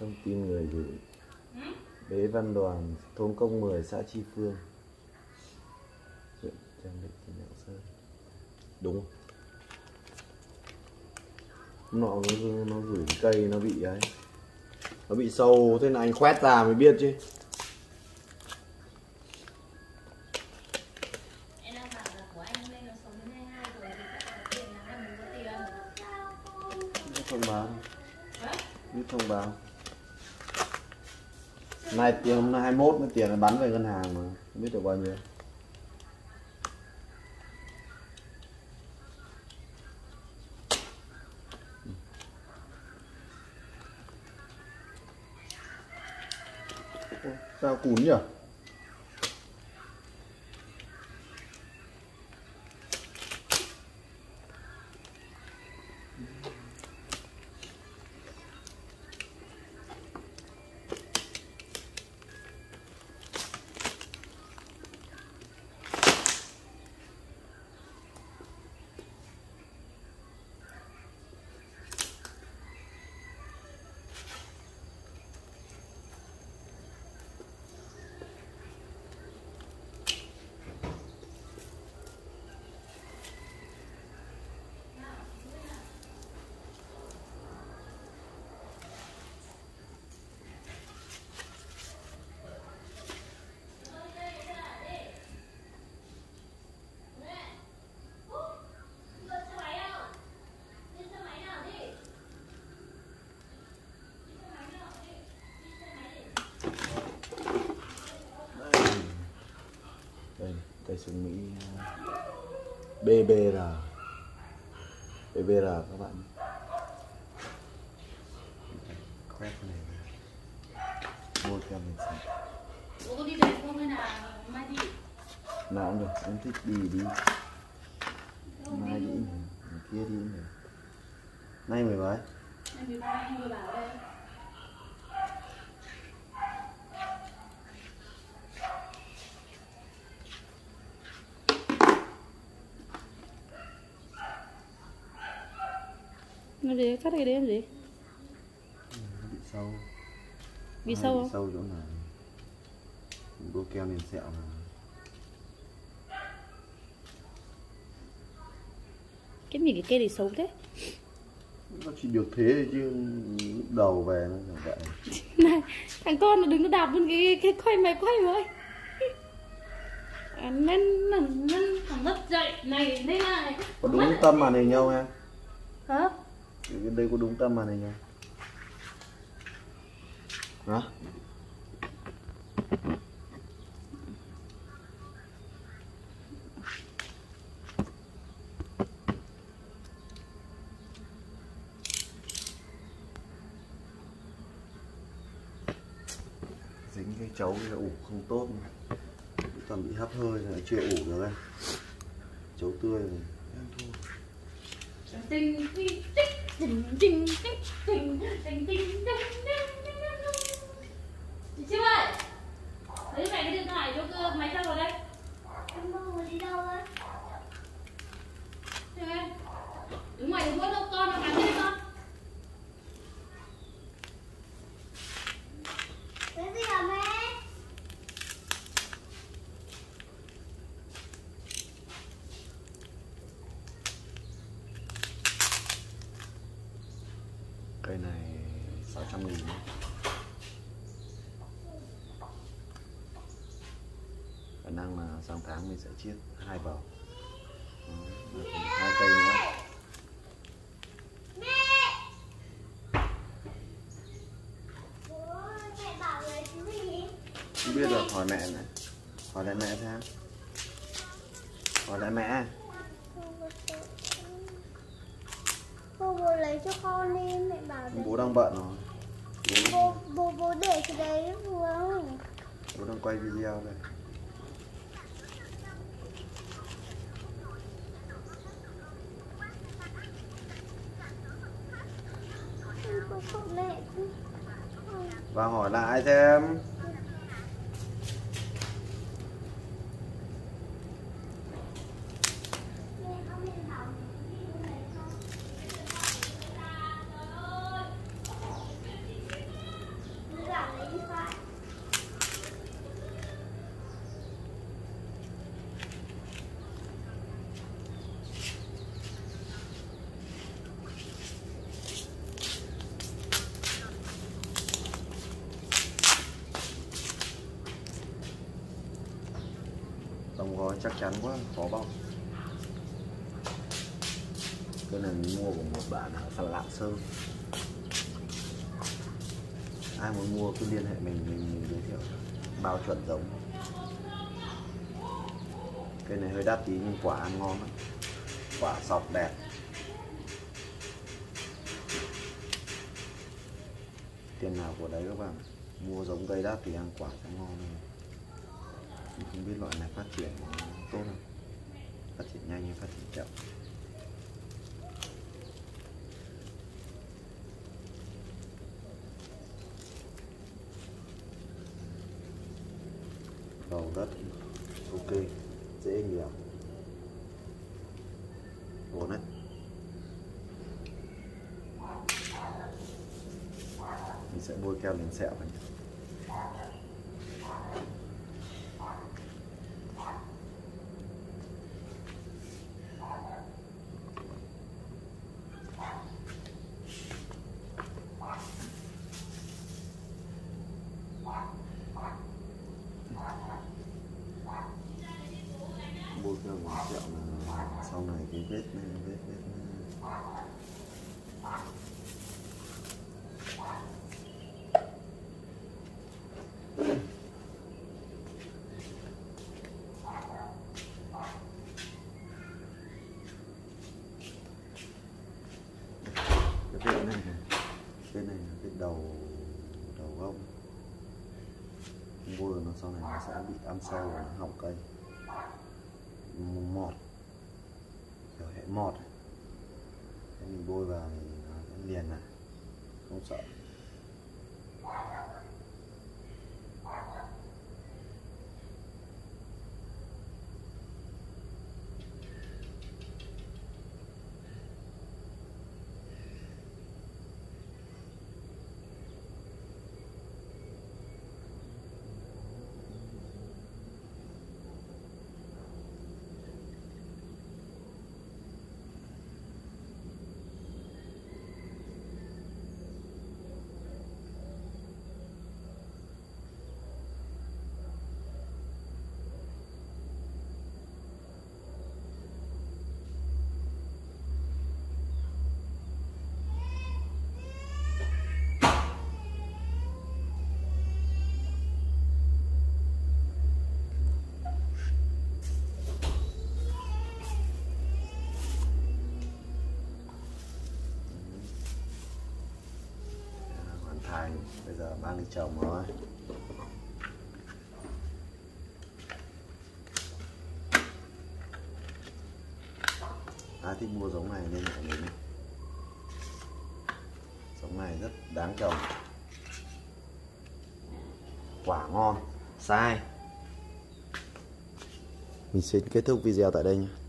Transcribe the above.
Thông tin người gửi: Bế Văn Đoàn, thôn Công 10, xã Chi Phương, huyện Trang Định, tỉnh Lạng Sơn. Đúng không? Nó gửi cây nó bị ấy, nó bị sâu, thế là anh khoét ra mới biết chứ. Thông báo, biết thông báo. Nay hôm nay 21 mới tiền nó bắn về ngân hàng mà không biết được bao nhiêu. Sao cún nhỉ? Cây súng Mỹ BBR các bạn. Khoét này mua theo mình xem. Có đi về không hay là mai đi? Nào cũng được, em thích đi. Mai đi, kia đi. Nay 10 mấy? Nay 13 anh vừa bảo đây. Nó gì? Cắt cái đấy làm gì? Nó bị sâu. Bị sâu không? Bị sâu chỗ này. Bôi keo liền sẹo mà. Cái gì cái cây này xấu thế? Nó chỉ được thế chứ lúc đầu về nó là vậy. Này, thằng con nó đừng có đạp luôn cái quay mày với. Nên thằng mất dậy này đây này. Có đúng tâm màn hình nhau em? Hả? Cái đây có đúng tâm màn hình nhau? Hả? Dính cái chấu cái ủ không tốt, toàn bị hấp hơi rồi chưa ủ được ấy. Chấu tươi rồi em thua. Tình tình tình tình tình tình tình chị Siêu ơi, lấy mẹ cái điện thoại cho cơ máy sao rồi đây? Em mua đi đâu á? Đứng ngoài đường đâu con nó cắn chết con. Cái gì hả mẹ? Cây này 600.000. Khả năng là sang tháng mình sẽ chiết 2 bầu. 2 cây nữa. Mẹ bảo là cái gì? Không biết rồi, hỏi mẹ này. Hỏi lại mẹ xem. Hỏi lại mẹ. Bố lấy cho con đi, mẹ bảo để. Bố đang bận rồi. Bố để cái đấy vừa. Bố đang quay video đây. Mẹ. Và hỏi lại xem. đóng gói chắc chắn quá, khó bóc. Cái này mình mua của một bạn ở Lạng Sơn. Ai muốn mua cứ liên hệ mình giới thiệu bao chuẩn giống. Cây này hơi đắt tí nhưng quả ăn ngon lắm, quả sọc đẹp. Tiền nào của đấy các bạn, mua giống cây đắt thì ăn quả sẽ ngon hơn. Mình không biết loại này phát triển tốt không, phát triển nhanh hay phát triển chậm. Đầu đất ok, dễ nhiều, ổn đấy. Mình sẽ bôi keo lên sẹo này. Bôi keo lên sẹo là sau này cái vết này, vết cái này là cái đầu gốc. Bôi vào nó sau này nó sẽ bị ăn sâu và nó hỏng cây, mọt, kiểu hệ mọt. Thế mình bôi vào thì nó sẽ liền lại, không sợ. Bây giờ mang đi trồng thôi. Ai thích mua giống này nên lại mình. Giống này rất đáng trồng, quả ngon, sai. Mình xin kết thúc video tại đây nhé.